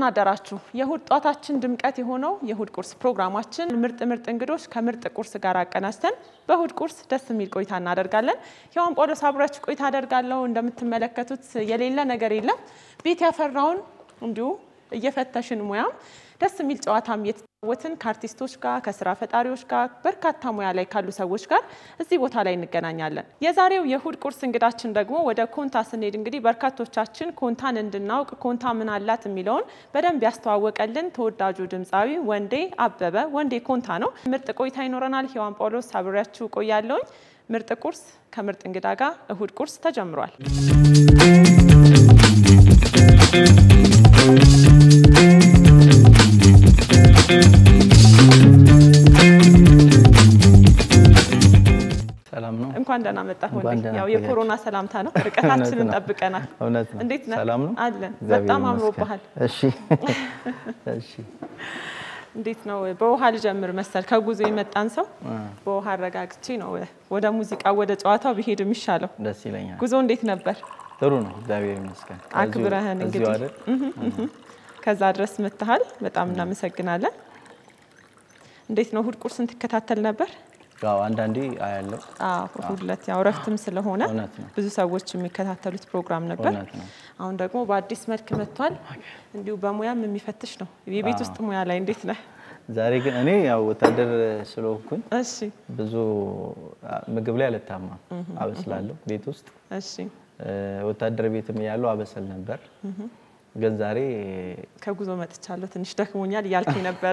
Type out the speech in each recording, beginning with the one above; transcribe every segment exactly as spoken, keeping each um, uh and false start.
አደራችሁ የሁድ ጧታችን ድምቀት የሆነው የሁድ ቁርስ ፕሮግራማችን ምርጥ ምርጥ እንግዶች ከምርጥ ቁርስ ጋር አቀናስተን በሁድ ቁርስ ደስ የሚል ቆይታ እናደርጋለን ሔዋን ጳውሎስ አብራችሁ ቆይታ አደርጋለሁ እንደምትመለከቱት የሌለ ነገር የለም ቤት ያፈራውን እንዲሁ እየፈተሽን ሙያም ደስ የሚል ጨዋታም የተጫወትን ከአርቲስቶች ጋር ከስራ ፈጣሪዎች ጋር በርካታ ሙያ ላይ ካሉ ሰዎች ጋር እዚህ ቦታ ላይ እንገናኛለን የዛሬው የሁድ ቁርስ እንግዳችን ደግሞ ወደ ኮንታ ስንሄድ እንግዲህ በርካቶቻችን ኮንታን እንድናውቅ ኮንታ ምን አላት የሚለውን በደንብ ያስተዋወቀልን ተወዳጁ ድምጻዊ ወንዴ አበበ ወንዴ ኮንታ ነው ምርጥ ቆይታ ይኖረናል ሔዋን ጳውሎስ አብራችሁ ቆያለሁ ምርጥ ቁርስ ከምርጥ እንግዳ ጋር እሁድ ቁርስ ተጀምሯል ሰላም ነው እንኳን ደህና መጣህ ወንዴ ያው የኮሮና ሰላምታ ነው ርቀታችንን ጠብቀናል እንዴት ነህ ሰላም ነው አለን በጣም አምሮብሃል እሺ እሺ እንዴት ነው በውሃ ልጀምር መሰል ከጉዞ የመጣን ሰው በውሃ አረጋግቼ ነው ወደ ሙዚቃ ወደ ጨዋታው ቢሄድ የሚሻለው ደስ ይለኛል ጉዞ እንዴት ነበር ጥሩ ነው እግዚአብሔር ይመስገን አክብረህን እንግዲህ ከዛ ድረስ መተሃል በጣም እናመሰግናለን እንዴት ነው እሁድ ቁርስን ትከታተል ነበር ያው አንዳንዴ አያለው አዎ ሁለት ያው ረፍትም ስለሆነ ብዙ ሰዎች የሚከታተሉት ፕሮግራም ነበር አሁን ደግሞ በአዲስ መልክ መጥቷል እንዲሁ በሙያም የሚፈትሽ ነው የቤት ውስጥ ሙያ ላይ እንዴት ነህ ዛሬ ግን እኔ ያው ወታደር ስለሆንኩኝ እሺ ብዙ ምግብ ላይ አልታማ አበስላለሁ ቤት ውስጥ እሺ ወታደር ቤትም ያለው አበሰል ነበር ግን ዛሬ ከጉዞ መጥቻለሁ ትንሽ ደክሞኛል ያልከኝ ነበር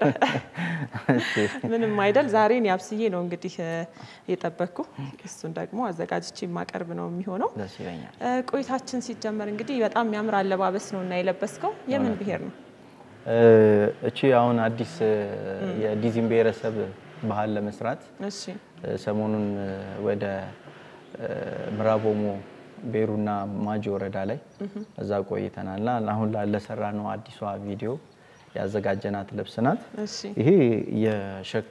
ምንም አይደል ዛሬን ያብስዬ ነው እንግዲህ የጠበቅኩ እሱን ደግሞ አዘጋጅቼ ማቀርብ ነው የሚሆነው ደስ ይለኛል ቆይታችን ሲጀመር እንግዲህ በጣም የሚያምር አለባበስ ነውና የለበስከው የምን ብሄር ነው እቺ አሁን አዲስ የዲዚም ብሄረሰብ ባህል ለመስራት እሺ ሰሞኑን ወደ ምራቦሞ ቤሩና ማጂ ወረዳ ላይ እዛ ቆይተናልና አሁን ለሰራ ነው አዲሷ ቪዲዮ ያዘጋጀናት ልብስናት ይሄ የሸኮ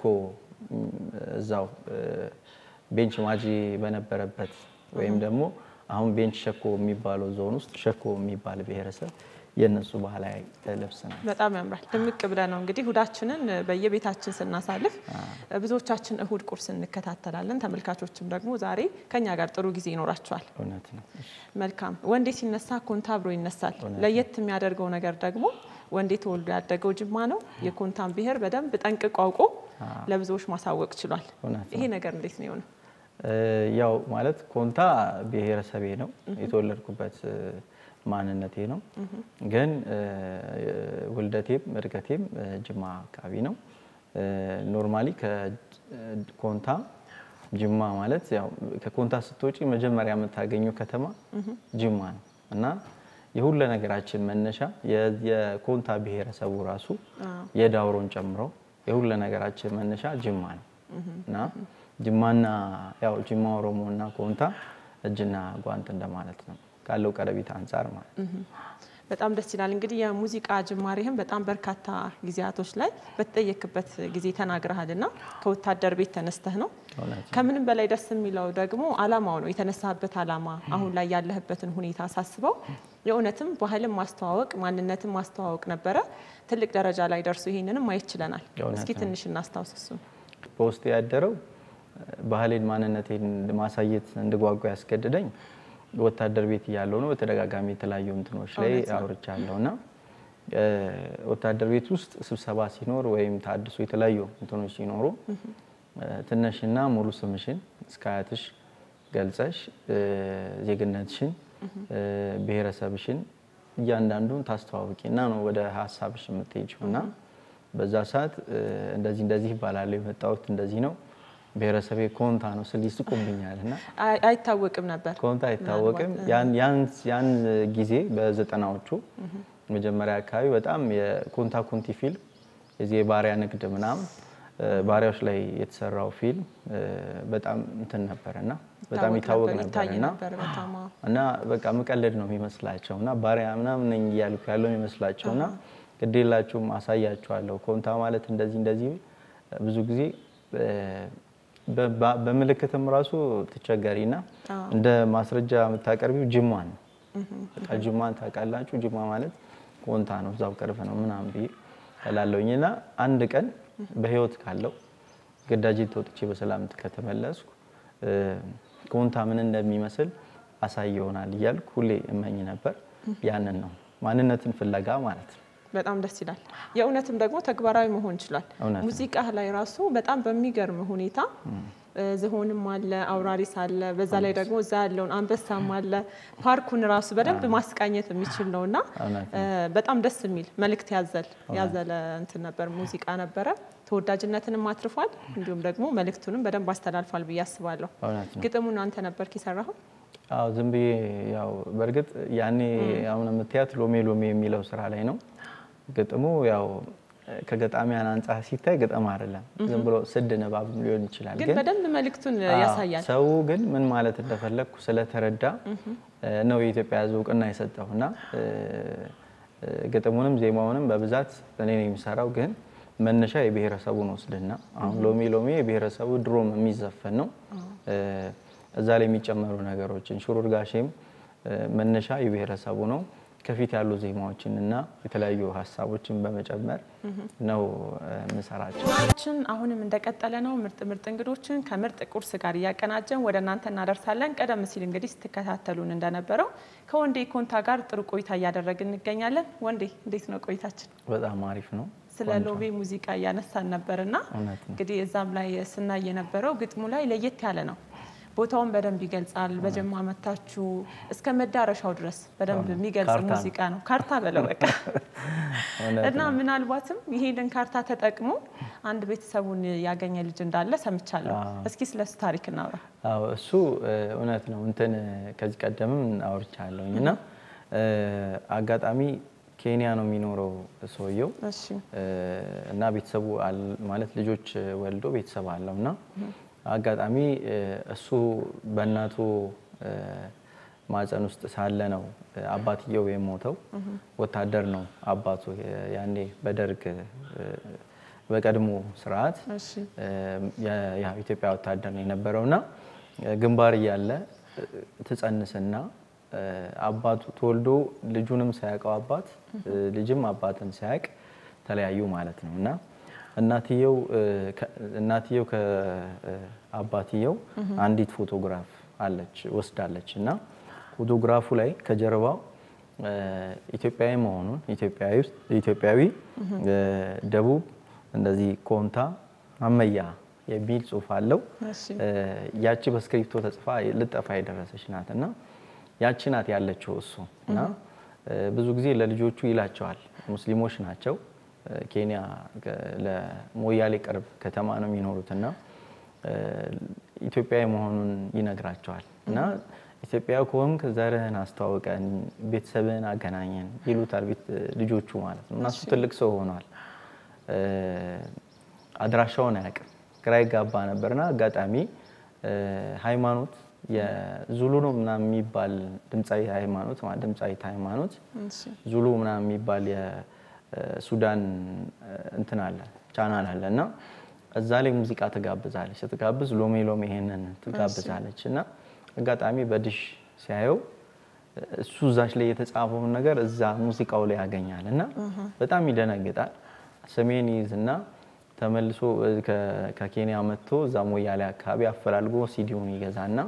እዛው ቤንች ማጂ በነበረበት ወይም ደግሞ አሁን ቤንች ሸኮ የሚባለው ዞን ውስጥ ሸኮ የሚባል ብሄረሰብ የነሱ ባህላዊ ልብስ ነው በጣም ያምራል ድምቅ ብለን ነው እንግዲህ ሁዳችንን በየቤታችን ስናሳልፍ ብዙዎቻችን እሁድ ቁርስ እንከታተላለን ተመልካቾችም ደግሞ ዛሬ ከኛ ጋር ጥሩ ጊዜ ይኖራቸዋል እውነት ነው መልካም ወንዴ ሲነሳ ኮንታ አብሮ ይነሳል ለየት የሚያደርገው ነገር ደግሞ ወንዴ ተወልዶ ያደገው ጅማ ነው የኮንታን ብሄር በደንብ ጠንቅቆ አውቆ ለብዙዎች ማሳወቅ ችሏል ይሄ ነገር እንዴት ነው የሆነው ያው ማለት ኮንታ ብሄረሰቤ ነው የተወለድኩበት ማንነቴ ነው ግን ወልደቴም እርገቴም ጅማ አካባቢ ነው ኖርማሊ ከኮንታ ጅማ ማለት ያው ከኮንታ ስትወጪ መጀመሪያ የምታገኘው ከተማ ጅማ ነው እና የሁሉ ነገራችን መነሻ የኮንታ ብሄረሰቡ ራሱ የዳውሮን ጨምሮ የሁሉ ነገራችን መነሻ ጅማ ነው እና ጅማና ያው ጅማ ኦሮሞና ኮንታ እጅና ጓንት እንደማለት ነው ካለው ቀረቢት አንፃር ማለት በጣም ደስ ይላል እንግዲህ የሙዚቃ ጅማሬህም በጣም በርካታ ጊዜያቶች ላይ በተጠየቅበት ጊዜ ተናግረሃልና ከወታደር ቤት ተነስተህ ነው ከምንም በላይ ደስ የሚለው ደግሞ አላማው ነው የተነሳበት አላማ አሁን ላይ ያለህበትን ሁኔታ ሳስበው የኡነትም ባህልም ማስተዋወቅ ማንነትም ማስተዋወቅ ነበር ትልቅ ደረጃ ላይ ደርሶ ይሄንንም ማይችለናል እስኪ ትንሽ እናስታውስሱ ፖስት ያደረው ባህሌን ማንነቴን ማሳየት እንድጓጓ ያስገድደኝ ወታደር ቤት ያለው ነው በተደጋጋሚ የተለያዩ እንትኖች ላይ አውርቻለሁና ወታደር ቤት ውስጥ ስብሰባ ሲኖር ወይም ታድሶ የተለያዩ እንትኖች ሲኖሩ ትነሽና ሙሉ ስምሽን እስካያትሽ ገልጸሽ ዜግነትሽን ብሄረሰብሽን እያንዳንዱን ታስተዋውቂና ነው ወደ ሐሳብሽ የምትሄጂውና በዛ ሰዓት እንደዚህ እንደዚህ ይባላል የመጣሁት እንደዚህ ነው ብሄረሰቤ ኮንታ ነው ስሊስ ቆምኛልና አይታወቅም ነበር ኮንታ አይታወቅም ያን ያን ያን ጊዜ በዘጠናዎቹ መጀመሪያ አካባቢ በጣም የኮንታ ኮንቲ ፊልም የዚህ ባሪያ ንግድ ምናም ባሪያዎች ላይ የተሰራው ፊልም በጣም እንትን ነበርና በጣም ይታወቅ ነበርና እና በቃ መቀለድ ነው የሚመስላቸውና ባሪያ ምናምን ነኝ ያልኩ ያለው የሚመስላቸውና ግዴላችሁም አሳያችኋለሁ ኮንታ ማለት እንደዚህ እንደዚህ ብዙ ጊዜ በመልከተም ራሱ ተቸጋሪና እንደ ማስረጃ መታቀርቢው ጅማን በቃ ጅማን ታቃላችሁ ጅማ ማለት ኮንታ ነው እዛው ቅርብ ነው ምናምን ብዬ እላለሁኝና አንድ ቀን በህይወት ካለው ግዳጅ ተወጥቼ በሰላም ከተመለስኩ ኮንታ ምን እንደሚመስል አሳይ ይሆናል እያልኩ ሁሌ እመኝ ነበር ያንን ነው ማንነትን ፍለጋ ማለት ነው በጣም ደስ ይላል የእውነትም ደግሞ ተግባራዊ መሆን ይችላል ሙዚቃ ላይ ራሱ በጣም በሚገርም ሁኔታ ዝሆንም አለ አውራሪስ አለ በዛ ላይ ደግሞ እዛ ያለውን አንበሳም አለ ፓርኩን ራሱ በደንብ ማስቃኘት የሚችል ነውና በጣም ደስ የሚል መልእክት ያዘል ያዘለ እንትን ነበር ሙዚቃ ነበረ ተወዳጅነትንም አትርፏል እንዲሁም ደግሞ መልእክቱንም በደንብ አስተላልፏል ብዬ አስባለሁ ግጥሙን አንተ ነበር ከሰራው አው ዝም ብዬ ያው በርግጥ ያኔ አሁን የምትያት ሎሜ ሎሜ የሚለው ስራ ላይ ነው ግጥሙ ያው ከገጣሚያን አንፃር ሲታይ ግጥም አይደለም ዝም ብሎ ስድ ንባብ ሊሆን ይችላል ግን በደንብ መልእክቱን ያሳያል ሰው ግን ምን ማለት እንደፈለኩ ስለተረዳ ነው የኢትዮጵያ ሕዝብ እውቅና የሰጠውና ግጥሙንም ዜማውንም በብዛት እኔ ነኝ የምሰራው ግን መነሻ የብሔረሰቡን ወስድና አሁን ሎሜ ሎሜ የብሔረሰቡ ድሮም የሚዘፈን ነው እዛ ላይ የሚጨመሩ ነገሮችን ሹሩር ጋሼም መነሻ የብሔረሰቡ ነው ከፊት ያሉ ዜማዎችንና የተለያዩ ሐሳቦችን በመጨመር ነው መስራታችን አሁንም እንደቀጠለ ነው ምርጥ ምርጥ እንግዶችን ከምርጥ ቁርስ ጋር ያቀናጀን ወደ እናንተ እናደርሳለን ቀደም ሲል እንግዲህ ስትከታተሉን እንደነበረው ከወንዴ ኮንታ ጋር ጥሩ ቆይታ ያደረግን እንገኛለን ወንዴ እንዴት ነው ቆይታችን በጣም አሪፍ ነው ስለ ሎቤ ሙዚቃ ያነሳን ነበርና እንግዲህ እዛም ላይ ስናይ የነበረው ግጥሙ ላይ ለየት ያለ ነው ቦታውን በደንብ ይገልጻል በጀማ መታችሁ እስከ መዳረሻው ድረስ በደንብ የሚገልጽ ሙዚቃ ነው ካርታ በለው በቃ እና ምናልባትም ይሄንን ካርታ ተጠቅሞ አንድ ቤተሰቡን ያገኘ ልጅ እንዳለ ሰምቻለሁ እስኪ ስለሱ ታሪክ እናውራ አው እሱ እውነት ነው እንትን ከዚህ ቀደምም አውርቻለሁኝና አጋጣሚ ኬንያ ነው የሚኖረው ሰውየው እሺ እና ቤተሰቡ ማለት ልጆች ወልዶ ቤተሰብ አለውና አጋጣሚ እሱ በእናቱ ማፀን ውስጥ ሳለ ነው አባትየው የሞተው ወታደር ነው አባቱ ያኔ በደርግ በቀድሞ ስርዓት እሺ ያ ኢትዮጵያ ወታደር ነው የነበረውና ግንባር ያለ ተጸንሰና አባቱ ተወልዶ ልጁንም ሳያቀው አባት ልጅም አባትን ሳያቅ ተለያዩ ማለት ነውና እናትየው እናትየው ከአባትየው አንዲት ፎቶግራፍ አለች ወስዳለችና ፎቶግራፉ ላይ ከጀርባው ኢትዮጵያዊ መሆኑን ኢትዮጵያዊ ኢትዮጵያዊ ደቡብ እንደዚህ ኮንታ አመያ የሚል ጽሑፍ አለው ያቺ በስክሪፕቶ ተጽፋ ልጠፋ የደረሰች ናትና ያቺ ናት ያለችው እሱና ብዙ ጊዜ ለልጆቹ ይላቸዋል ሙስሊሞች ናቸው ኬንያ ለሞያሌ ቅርብ ከተማ ነው የሚኖሩትና ኢትዮጵያዊ መሆኑን ይነግራቸዋል እና ኢትዮጵያዊ ከሆንክ ዘርህን አስተዋውቀን ቤተሰብህን አገናኘን ይሉታል ልጆቹ ማለት ነው እና እሱ ትልቅ ሰው ሆኗል አድራሻውን ያውቃል ግራ ይጋባ ነበርና አጋጣሚ ሃይማኖት የዙሉ ነው ምናምን የሚባል ድምጻዊ ሃይማኖት ማለት ድምጻዊ ሃይማኖት ዙሉ ምናምን የሚባል የሱዳን እንትን አለ ቻናል አለና እዛ ላይ ሙዚቃ ተጋብዛለች ስትጋብዝ ሎሜ ሎሜ ይሄንን ተጋብዛለችና አጋጣሚ በዲሽ ሲያየው እሱ ዛሽ ላይ የተጻፈው ነገር እዛ ሙዚቃው ላይ ያገኛልና በጣም ይደነግጣል ሰሜን ይዝና ተመልሶ ከኬንያ መጥቶ እዛ ሞያሌ አካባቢ አፈላልጎ ሲዲውን ይገዛና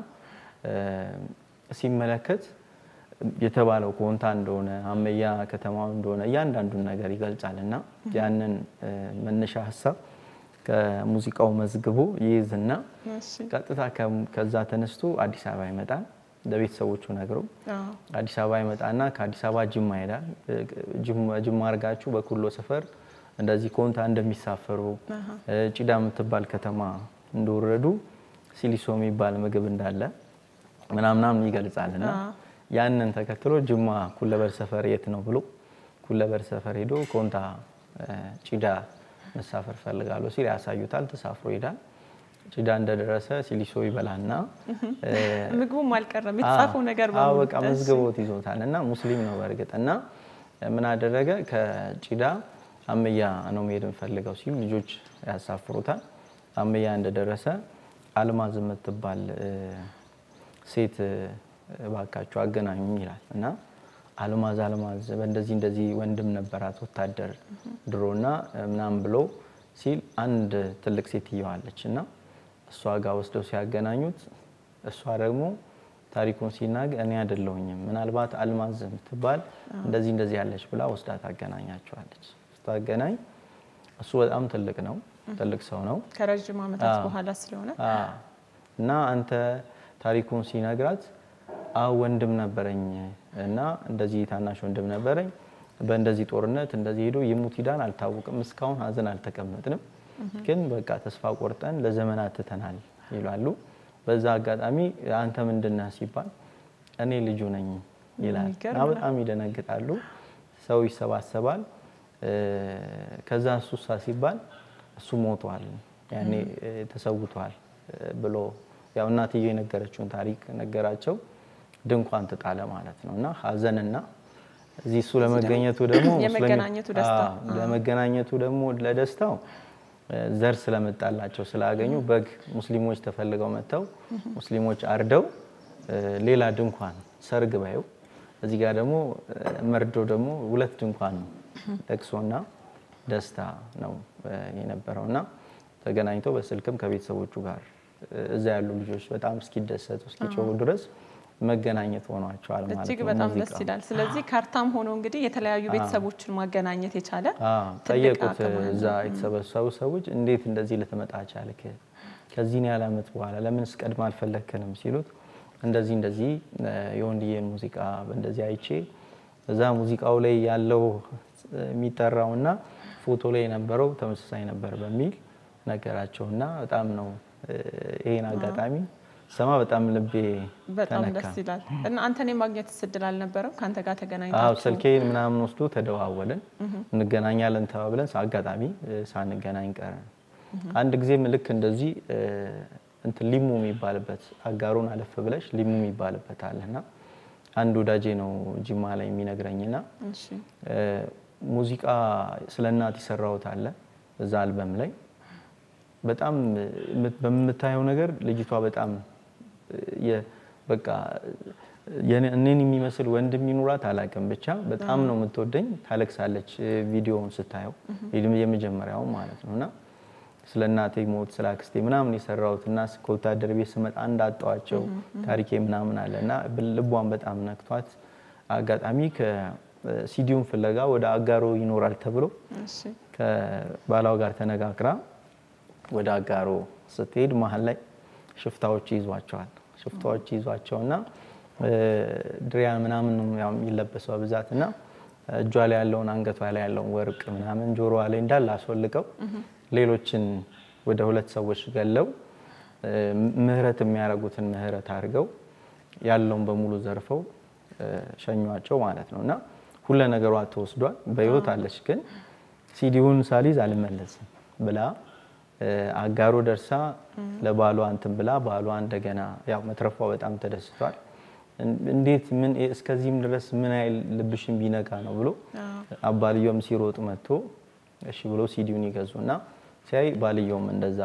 ሲመለከት የተባለው ኮንታ እንደሆነ አመያ ከተማው እንደሆነ ያንዳንዱን ነገር ይገልጻልና ያንን መነሻ ሐሳብ ከሙዚቃው መዝግቦ ይይዝና ቀጥታ ከዛ ተነስቶ አዲስ አበባ ይመጣል ለቤተሰቦቹ ነግሮ አዲስ አበባ ይመጣና ከአዲስ አበባ ጅማ ይሄዳል ጅማ አርጋችሁ በኩሎ ሰፈር እንደዚህ ኮንታ እንደሚሳፈሩ ጭዳ የምትባል ከተማ እንደወረዱ ሲሊሶ የሚባል ምግብ እንዳለ ምናምናም ይገልጻልና ያንን ተከትሎ ጅማ ኩለበር ሰፈር የት ነው ብሎ ኩለበር ሰፈር ሄዶ ኮንታ ጭዳ መሳፈር ፈልጋለሁ ሲል ያሳዩታል ተሳፍሮ ይሄዳል ጭዳ እንደደረሰ ሲሊሶ ይበላና ምግቡም አልቀረም የተጻፈው ነገር ባው በቃ መዝገቦት ይዞታልና ሙስሊም ነው በርግጥና ምን አደረገ ከጭዳ አመያ ነው መሄድን ፈልገው ሲል ልጆች ያሳፍሩታል አመያ እንደደረሰ አልማዝ የምትባል ሴት ባካቹ አገናኙኝ ይላል እና አልማዝ አልማዝ በእንደዚህ እንደዚህ ወንድም ነበራት ወታደር ድሮና ምናምን ብሎ ሲል አንድ ትልቅ ሴትዮ አለችና እሷ ጋር ወስደው ሲያገናኙት እሷ ደግሞ ታሪኩን ሲናገር እኔ አይደለሁኝም ምናልባት አልማዝ ትባል እንደዚህ እንደዚህ ያለች ብላ ወስዳ ታገናኛቸዋለች ስታገናኝ እሱ በጣም ትልቅ ነው ትልቅ ሰው ነው ከረጅም ዓመታት በኋላ ስለሆነ እና አንተ ታሪኩን ሲነግራት አው ወንድም ነበረኝ እና እንደዚህ ታናሽ ወንድም ነበረኝ በእንደዚህ ጦርነት እንደዚህ ሄዶ ይሙት ይዳን አልታወቅም እስካሁን ሀዘን አልተቀመጥንም ግን በቃ ተስፋ ቆርጠን ለዘመናት ተተናል ይላሉ በዛ አጋጣሚ አንተ ምንድነህ ሲባል እኔ ልጁ ነኝ ይላል በጣም ይደነግጣሉ ሰው ይሰባሰባል ከዛ እሱሳ ሲባል እሱ ሞቷል ያኔ ተሰውቷል ብሎ ያው እናትዬ የነገረችውን ታሪክ ነገራቸው ድንኳን ተጣለ ማለት ነውና ሀዘንና እዚህ እሱ ለመገኘቱ ደግሞ የመገናኘቱ ደስታ ለመገናኘቱ ደግሞ ለደስታው ዘር ስለመጣላቸው ስላገኙ በግ ሙስሊሞች ተፈልገው መተው ሙስሊሞች አርደው ሌላ ድንኳን ሰርግ ባዩ እዚህ ጋር ደግሞ መርዶ ደግሞ ሁለት ድንኳን ነው ለቅሶና ደስታ ነው የነበረውና ተገናኝተው በስልክም ከቤተሰቦቹ ጋር እዛ ያሉ ልጆች በጣም እስኪደሰቱ እስኪጮሁ ድረስ መገናኘት ሆኗቸዋል ማለት ነው እጅግ በጣም ደስ ይላል ስለዚህ ካርታም ሆኖ እንግዲህ የተለያዩ ቤተሰቦችን ማገናኘት የቻለ ጠየቁት እዛ የተሰበሰቡ ሰዎች እንዴት እንደዚህ ለተመጣ ቻልክ ከዚህ ነው ያላመት በኋላ ለምንስ ቀድማ አልፈለከንም ሲሉት እንደዚህ እንደዚህ የወንድዬን ሙዚቃ እንደዚህ አይቼ እዛ ሙዚቃው ላይ ያለው የሚጠራውና ፎቶ ላይ የነበረው ተመሳሳይ ነበር በሚል ነገራቸውና በጣም ነው ይሄን አጋጣሚ ሰማ በጣም ልቤ በጣም ደስ ይላል እና አንተን የማግኘት ስድል አልነበረም ካንተ ጋር ተገናኝታችሁ አው ስልኬን ምናምን ወስዶ ተደዋወልን እንገናኛለን ተባብለን አጋጣሚ ሳንገናኝ ቀረን አንድ ጊዜ ልክ እንደዚህ እንት ሊሙ የሚባልበት አጋሩን አለፈ ብለሽ ሊሙ የሚባልበት አለና አንድ ወዳጄ ነው ጂማ ላይ የሚነግረኝና እሺ ሙዚቃ ስለናት ይሰራውት አለ እዛ አልበም ላይ በጣም በመታየው ነገር ልጅቷ በጣም በቃ የኔን የሚመስል ወንድም ይኑራት አላቀም ብቻ በጣም ነው የምትወደኝ ታለቅሳለች ቪዲዮውን ስታየው የመጀመሪያው ማለት ነውና ስለናቴ ሞት ስላክስቴ ምናምን ይሰራውትና ከወታደር ቤት ስመጣ አንዳጣዋቸው ታሪኬ ምናምን አለና ልቧን በጣም ነክቷት አጋጣሚ ከሲዲውን ፍለጋ ወደ አጋሮ ይኖራል ተብሎ እሺ ከባላው ጋር ተነጋግራ ወደ አጋሮ ስትሄድ መሃል ላይ ሽፍታዎች ይዟቸዋል ሽፍታዎች ይዟቸውና ድሪያ ምናምን ነው ያው የሚለበሰው በብዛትና እጇ ላይ ያለውን አንገቷ ላይ ያለውን ወርቅ ምናምን ጆሮዋ ላይ እንዳለ አስወልቀው ሌሎችን ወደ ሁለት ሰዎች ገለው ምህረት የሚያረጉትን ምህረት አድርገው ያለውን በሙሉ ዘርፈው ሸኟቸው ማለት ነውና ሁሉ ነገሯ ተወስዷል በህይወት አለች ግን ሲዲውን ሳሊዝ አልመለስም ብላ አጋሮ ደርሳ ለባሏ አንተም ብላ ባሏ እንደገና ያው መትረፏ በጣም ተደስቷል እንዴት ምን እስከዚህም ድረስ ምን አይል ልብሽን ቢነካ ነው ብሎ አባልዮም ሲሮጥ መጥቶ እሺ ብሎ ሲዲውን ይገዙና ሲያይ ባልዮም እንደዛ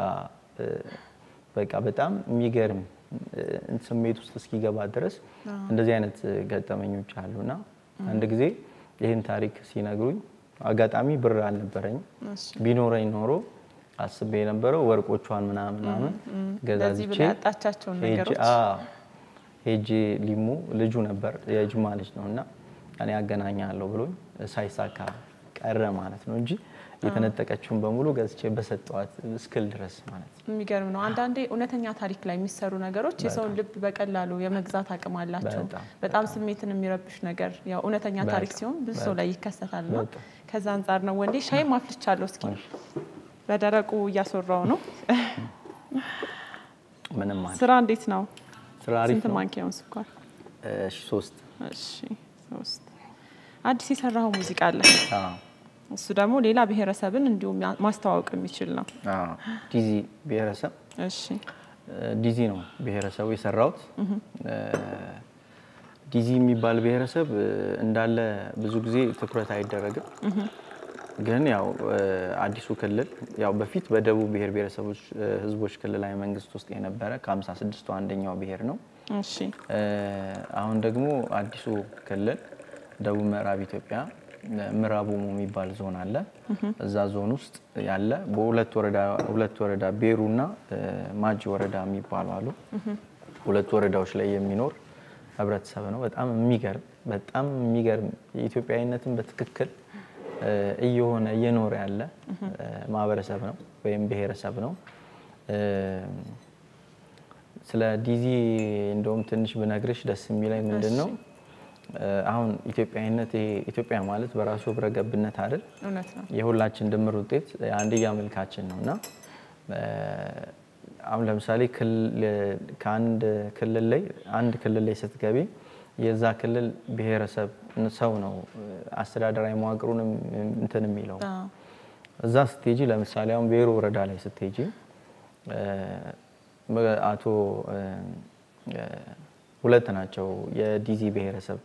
በቃ በጣም የሚገርም ስሜት ውስጥ እስኪገባ ድረስ እንደዚህ አይነት ገጠመኞች አሉና አንድ ጊዜ ይሄን ታሪክ ሲነግሩኝ አጋጣሚ ብር አልነበረኝ ቢኖረኝ ኖሮ አስቤ የነበረው ወርቆቿን ምናምን ምናምን ገዛዝቼ ያጣቻቸው ነገሮች አዎ ሄጂ ሊሙ ልጁ ነበር የጅማ ልጅ ነውና እኔ አገናኛለሁ ብሎኝ ሳይሳካ ቀረ ማለት ነው እንጂ የተነጠቀችውን በሙሉ ገዝቼ በሰጠዋት ስክል ድረስ ማለት ነው የሚገርም ነው አንዳንዴ እውነተኛ ታሪክ ላይ የሚሰሩ ነገሮች የሰው ልብ በቀላሉ የመግዛት አቅም አላቸው በጣም ስሜትን የሚረብሽ ነገር ያው እውነተኛ ታሪክ ሲሆን ብዙ ሰው ላይ ይከሰታልና ከዛ አንፃር ነው ወንዴ ሻይ ማፍልቻለሁ እስኪ በደረቁ ያሰራው ነው ምንም ማለት ስራ እንዴት ነው ስራ አሪፍ ነው ስንት ማንኪያው ስኳር እሺ ሶስት እሺ ሶስት አዲስ የሰራው ሙዚቃ አለ አዎ እሱ ደግሞ ሌላ ብሔረሰብን እንዲሁም ማስተዋወቅ የሚችል ነው አዎ ዲዚ ብሔረሰብ እሺ ዲዚ ነው ብሔረሰቡ የሰራውት ዲዚ የሚባል ብሔረሰብ እንዳለ ብዙ ጊዜ ትኩረት አይደረግም ግን ያው አዲሱ ክልል ያው በፊት በደቡብ ብሔር ብሔረሰቦች ህዝቦች ክልላዊ መንግስት ውስጥ የነበረ ከ56ቱ አንደኛው ብሔር ነው እሺ አሁን ደግሞ አዲሱ ክልል ደቡብ ምዕራብ ኢትዮጵያ ምዕራብ ኦሞ የሚባል ዞን አለ እዛ ዞን ውስጥ ያለ በሁለት ወረዳ ሁለት ወረዳ ቤሩና ማጂ ወረዳ የሚባሉ አሉ ሁለት ወረዳዎች ላይ የሚኖር ህብረተሰብ ነው በጣም የሚገርም በጣም የሚገርም ኢትዮጵያዊነትን በትክክል እየሆነ እየኖረ ያለ ማህበረሰብ ነው ወይም ብሔረሰብ ነው ስለ ዲዚ እንደውም ትንሽ ብነግርሽ ደስ የሚለኝ ምንድነው አሁን ኢትዮጵያዊነት ኢትዮጵያ ማለት በራሱ ብረገብነት አይደል እውነት ነው የሁላችን ድምር ውጤት አንድያ መልካችን ነውና አሁን ለምሳሌ ከአንድ ክልል ላይ አንድ ክልል ላይ ስትገቢ የዛ ክልል ብሔረሰብ ሰው ነው አስተዳደራዊ መዋቅሩንም እንትን የሚለው እዛ ስትሄጂ ለምሳሌ አሁን ቤሩ ወረዳ ላይ ስትሄጂ አቶ ሁለት ናቸው የዲዚ ብሔረሰብ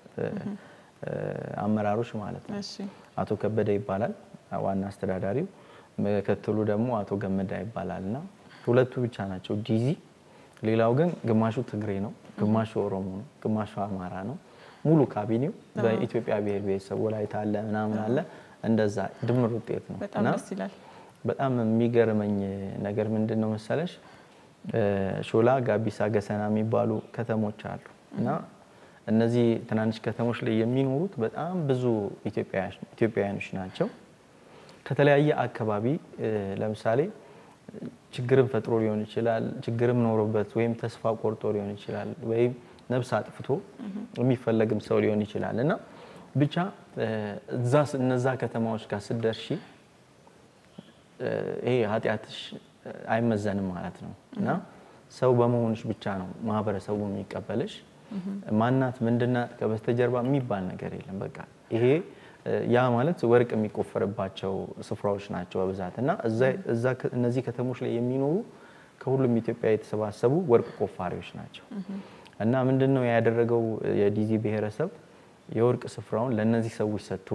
አመራሮች ማለት ነው እሺ አቶ ከበደ ይባላል ዋና አስተዳዳሪው መከተሉ ደግሞ አቶ ገመዳ ይባላልና ሁለቱ ብቻ ናቸው ዲዚ ሌላው ግን ግማሹ ትግሬ ነው ግማሹ ኦሮሞ ነው ግማሹ አማራ ነው ሙሉ ካቢኔው በኢትዮጵያ ብሔር ብሔረሰብ ወላይታ አለ ምናምን አለ እንደዛ ድምር ውጤት ነው በጣም ደስ ይላል በጣም የሚገርመኝ ነገር ምንድነው መሰለሽ ሾላ ጋቢሳ ገሰና የሚባሉ ከተሞች አሉ እና እነዚህ ትናንሽ ከተሞች ላይ የሚኖሩት በጣም ብዙ ኢትዮጵያውያን ኢትዮጵያውያኖች ናቸው ከተለያየ አካባቢ ለምሳሌ ችግርን ፈጥሮ ሊሆን ይችላል ችግርም ኖሮበት ወይም ተስፋ ቆርጦ ሊሆን ይችላል ወይም ነፍስ አጥፍቶ የሚፈልግም ሰው ሊሆን ይችላልና ብቻ እዛ እነዛ ከተማዎች ጋር ስደርሺ ይሄ ኃጢያትሽ አይመዘንም ማለት ነው እና ሰው በመሆንሽ ብቻ ነው ማህበረሰቡ የሚቀበልሽ ማናት ምንድናት ከበስተጀርባ የሚባል ነገር የለም በቃ ይሄ ያ ማለት ወርቅ የሚቆፈርባቸው ስፍራዎች ናቸው በብዛትና እዛ እዛ እነዚህ ከተሞች ላይ የሚኖሩ ከሁሉም ኢትዮጵያ የተሰባሰቡ ወርቅ ቆፋሪዎች ናቸው እና ምንድነው ያደረገው የዲዚ ብሔረሰብ የወርቅ ስፍራውን ለነዚህ ሰዎች ሰጥቶ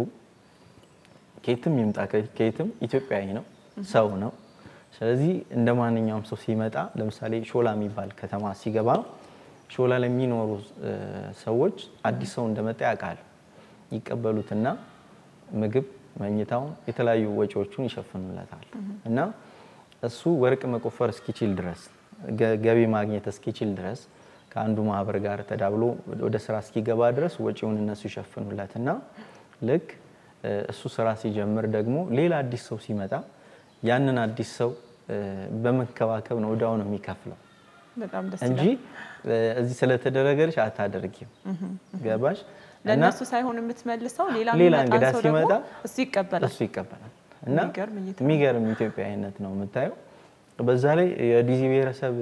ከየትም ይምጣ ከየትም ኢትዮጵያዊ ነው ሰው ነው ስለዚህ እንደማንኛውም ሰው ሲመጣ ለምሳሌ ሾላ የሚባል ከተማ ሲገባ ሾላ ላይ የሚኖሩ ሰዎች አዲስ ሰው እንደመጣ ያውቃሉ ይቀበሉትና ምግብ መኝታውን የተለያዩ ወጪዎቹን ይሸፍኑለታል እና እሱ ወርቅ መቆፈር እስኪችል ድረስ ገቢ ማግኘት እስኪችል ድረስ ከአንዱ ማህበር ጋር ተዳብሎ ወደ ስራ እስኪገባ ድረስ ወጪውን እነሱ ይሸፍኑለትና ልክ እሱ ስራ ሲጀምር ደግሞ ሌላ አዲስ ሰው ሲመጣ ያንን አዲስ ሰው በመከባከብ ነው ወዳው ነው የሚከፍለው በጣም ደስ እንጂ እዚህ ስለተደረገልሽ አታደርጊም ገባሽ ለነሱ ሳይሆን የምትመልሰው ሌላ ሌላ እንግዳ ሲመጣ እሱ ይቀበላል እሱ ይቀበላል እና የሚገርም ኢትዮጵያዊነት ነው የምታየው በዛ ላይ የዲዚ ብሔረሰብ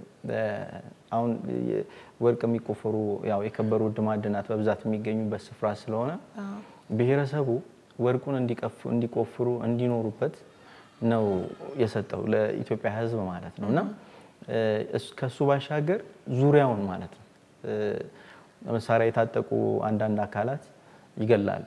አሁን ወርቅ የሚቆፈሩ ያው የከበሩ ድማድናት በብዛት የሚገኙበት ስፍራ ስለሆነ ብሔረሰቡ ወርቁን እንዲቀፍ እንዲቆፍሩ እንዲኖሩበት ነው የሰጠው ለኢትዮጵያ ህዝብ ማለት ነውና ከሱ ባሻገር ዙሪያውን ማለት ነው መሳሪያ የታጠቁ አንዳንድ አካላት ይገላሉ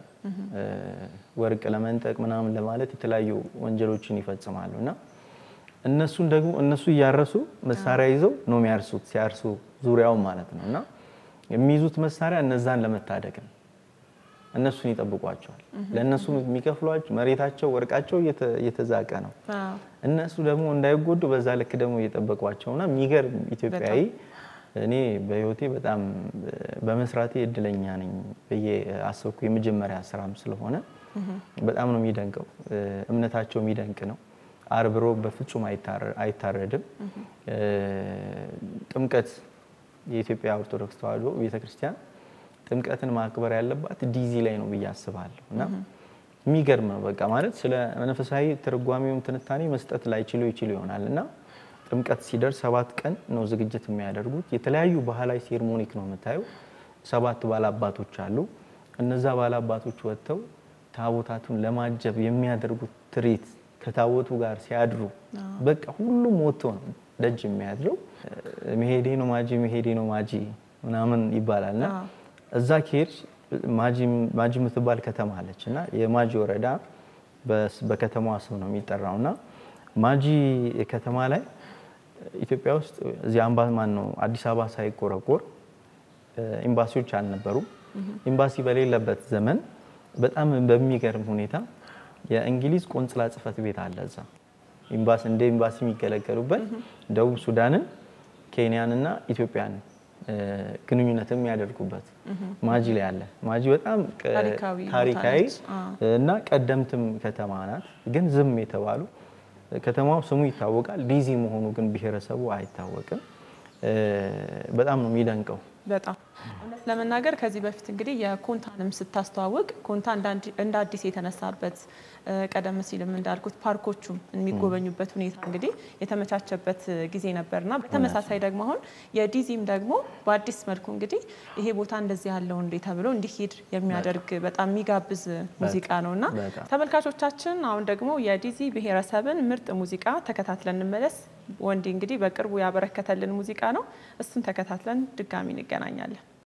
ወርቅ ለመንጠቅ ምናምን ለማለት የተለያዩ ወንጀሎችን ይፈጽማሉና እነሱን ደግሞ እነሱ ያያረሱ መሳሪያ ይዘው ነው የሚያርሱት ሲያርሱ ዙሪያው ማለት ነውና የሚይዙት መሳሪያ እነዛን ለመታደግ ነው እነሱን ይጠብቋቸዋል ለነሱ የሚከፍሏቸው መሬታቸው ወርቃቸው እየተዛቀ ነው እነሱ ደግሞ እንዳይጎዱ በዛ ልክ ደግሞ እየጠበቋቸውና የሚገርም ኢትዮጵያዊ እኔ በህይወቴ በጣም በመስራቴ እድለኛ ነኝ በየአሰብኩ የመጀመሪያ ስራም ስለሆነ በጣም ነው የሚደንቀው እምነታቸው የሚደንቅ ነው አርብሮ በፍጹም አይታረድም ጥምቀት የኢትዮጵያ ኦርቶዶክስ ተዋሕዶ ቤተክርስቲያን ጥምቀትን ማክበር ያለባት ዲዚ ላይ ነው በያስባለሁና የሚገርም ነው በቃ ማለት ስለ መንፈሳዊ ትርጓሜውም ትንታኔ መስጠት ላይ ችሎ ይችል ይሆናልና ጥምቀት ሲደርስ ሰባት ቀን ነው ዝግጅት የሚያደርጉት የተለያዩ ባህላዊ ሴርሞኒክ ነው የምታየው ሰባት ባላባቶች አሉ እነዛ ባላባቶች ወጥተው ታቦታቱን ለማጀብ የሚያደርጉት ትርኢት ከታቦቱ ጋር ሲያድሩ በቃ ሁሉም ወጥቶ ነው ደጅ የሚያድረው መሄዴ ነው ማጂ መሄዴ ነው ማጂ ምናምን ይባላልና እዛ ከሄድሽ ማጂ ማጂ የምትባል ከተማ አለችና የማጂ ወረዳ በከተማዋ ስም ነው የሚጠራውና ማጂ ከተማ ላይ ኢትዮጵያ ውስጥ እዚህ አምባስ ማን ነው አዲስ አበባ ሳይቆረቆር ኤምባሲዎች አልነበሩ ኤምባሲ በሌለበት ዘመን በጣም በሚገርም ሁኔታ የእንግሊዝ ቆንጽላ ጽፈት ቤት አለ እዛ ኤምባሲ እንደ ኤምባሲ የሚገለገሉበት ደቡብ ሱዳንን ኬንያንና ኢትዮጵያን ግንኙነትም ያደርጉበት ማጂ ላይ አለ ማጂ በጣም ታሪካዊ እና ቀደምትም ከተማ ናት ግን ዝም የተባሉ ከተማው ስሙ ይታወቃል ዲዚ መሆኑ ግን ብሔረሰቡ አይታወቅም በጣም ነው የሚደንቀው በጣም እውነት ለመናገር ከዚህ በፊት እንግዲህ የኮንታንም ስታስተዋውቅ ኮንታ እንደ አዲስ የተነሳበት ቀደም ሲልም እንዳልኩት ፓርኮቹም የሚጎበኙበት ሁኔታ እንግዲህ የተመቻቸበት ጊዜ ነበርና በተመሳሳይ ደግሞ አሁን የዲዚም ደግሞ በአዲስ መልኩ እንግዲህ ይሄ ቦታ እንደዚህ ያለው እንዴ ተብሎ እንዲሄድ የሚያደርግ በጣም የሚጋብዝ ሙዚቃ ነውና ተመልካቾቻችን አሁን ደግሞ የዲዚ ብሔረሰብን ምርጥ ሙዚቃ ተከታትለን እንመለስ ወንዲ እንግዲህ በቅርቡ ያበረከተልን ሙዚቃ ነው እሱን ተከታትለን ድጋሚ እንገናኛለን